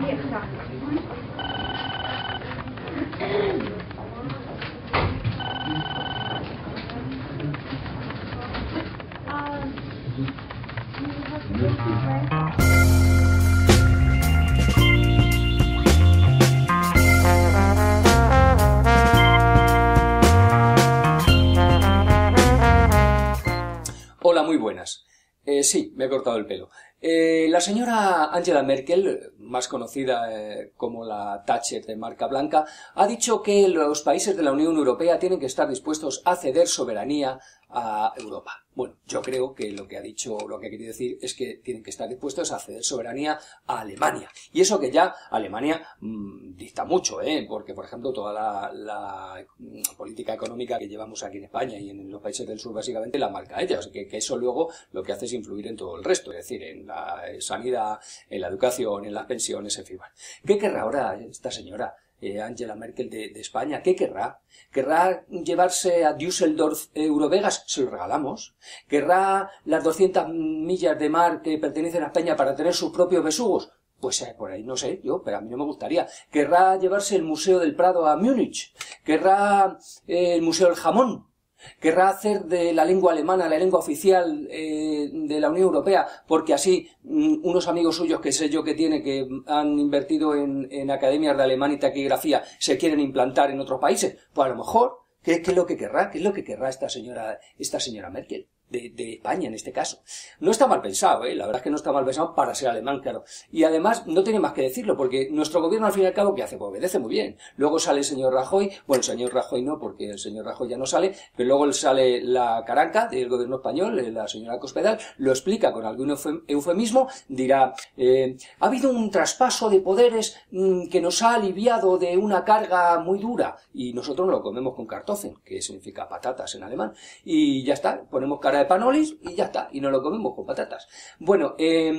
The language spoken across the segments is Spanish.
vieja. Hola, muy buenas. Sí, me he cortado el pelo. La señora Angela Merkel, más conocida como la Thatcher de marca blanca, ha dicho que los países de la Unión Europea tienen que estar dispuestos a ceder soberanía a Europa. Bueno, yo creo que lo que ha dicho, lo que ha querido decir es que tienen que estar dispuestos a ceder soberanía a Alemania. Y eso que ya Alemania dicta mucho, porque, por ejemplo, toda la política económica que llevamos aquí en España y en los países del sur, básicamente, la marca ella. O sea, que eso luego lo que hace es influir en todo el resto, es decir, en la sanidad, en la educación, en las pensiones, en fin. ¿Qué querrá ahora esta señora Angela Merkel de España? ¿Qué querrá? ¿Querrá llevarse a Düsseldorf Eurovegas? Se lo regalamos. ¿Querrá las 200 millas de mar que pertenecen a España para tener sus propios besugos? Pues por ahí no sé yo, pero a mí no me gustaría. ¿Querrá llevarse el Museo del Prado a Múnich? ¿Querrá el Museo del Jamón? ¿Querrá hacer de la lengua alemana la lengua oficial de la Unión Europea? Porque así unos amigos suyos que sé yo que tiene, que han invertido en academias de alemán y taquigrafía, se quieren implantar en otros países. Pues a lo mejor, ¿qué es lo que querrá? ¿Qué es lo que querrá esta señora Merkel? De España, en este caso. No está mal pensado, la verdad es que no está mal pensado para ser alemán, claro. Y además, no tiene más que decirlo, porque nuestro gobierno, al fin y al cabo, ¿qué hace? Pues obedece muy bien. Luego sale el señor Rajoy, bueno, el señor Rajoy no, porque el señor Rajoy ya no sale, pero luego sale la caranca del gobierno español, la señora Cospedal, lo explica con algún eufemismo, dirá, ha habido un traspaso de poderes que nos ha aliviado de una carga muy dura, y nosotros lo comemos con Kartoffeln, que significa patatas en alemán, y ya está, ponemos cara de panolis y ya está, y nos lo comemos con patatas. Bueno,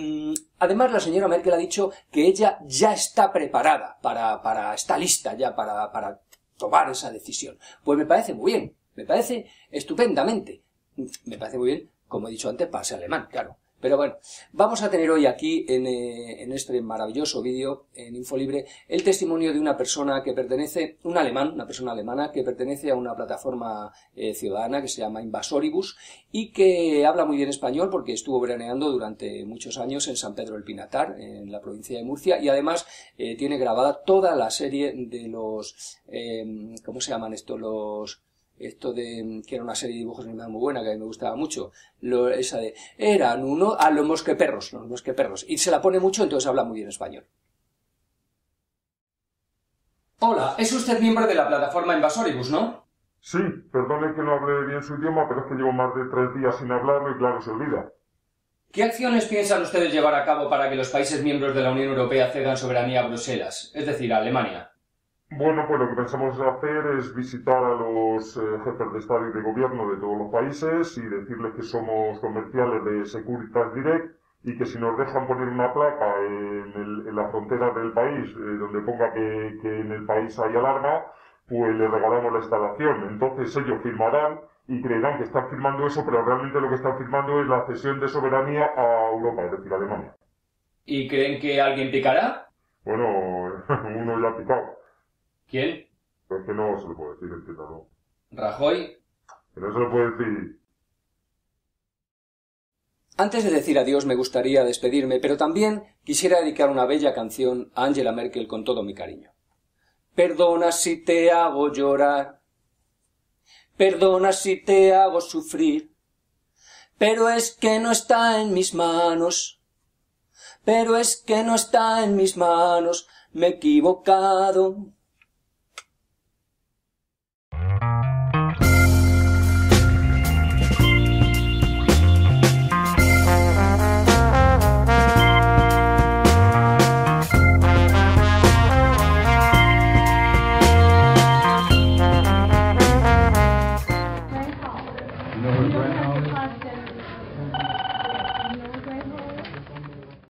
además la señora Merkel ha dicho que ella ya está preparada está lista ya para tomar esa decisión. Pues me parece muy bien, me parece estupendamente, me parece muy bien, como he dicho antes, para ser alemán, claro. Pero bueno, vamos a tener hoy aquí, en este maravilloso vídeo, en Infolibre, el testimonio de una persona que pertenece, una persona alemana que pertenece a una plataforma ciudadana que se llama Invasoribus y que habla muy bien español porque estuvo veraneando durante muchos años en San Pedro del Pinatar, en la provincia de Murcia, y además tiene grabada toda la serie de los, ¿cómo se llaman estos? Que era una serie de dibujos animados muy buena, que a mí me gustaba mucho, esa de, eran los mosqueperros, y se la pone mucho, entonces habla muy bien español. Hola, es usted miembro de la plataforma Invasoribus, ¿no? Sí, perdone que no hable bien su idioma, pero es que llevo más de 3 días sin hablarlo y claro, se olvida. ¿Qué acciones piensan ustedes llevar a cabo para que los países miembros de la Unión Europea cedan soberanía a Bruselas, es decir, a Alemania? Bueno, pues lo que pensamos hacer es visitar a los jefes de Estado y de Gobierno de todos los países y decirles que somos comerciales de Securitas Direct y que si nos dejan poner una placa en la frontera del país donde ponga que en el país hay alarma, pues les regalamos la instalación. Entonces ellos firmarán y creerán que están firmando eso, pero realmente lo que están firmando es la cesión de soberanía a Europa, es decir, a Alemania. ¿Y creen que alguien picará? Bueno, uno ya ha picado. ¿Quién? Pues que no se lo puede decir, entiéndalo. ¿Rajoy? Que no se lo puede decir. Antes de decir adiós me gustaría despedirme, pero también quisiera dedicar una bella canción a Angela Merkel con todo mi cariño. Perdona si te hago llorar, perdona si te hago sufrir, pero es que no está en mis manos, me he equivocado.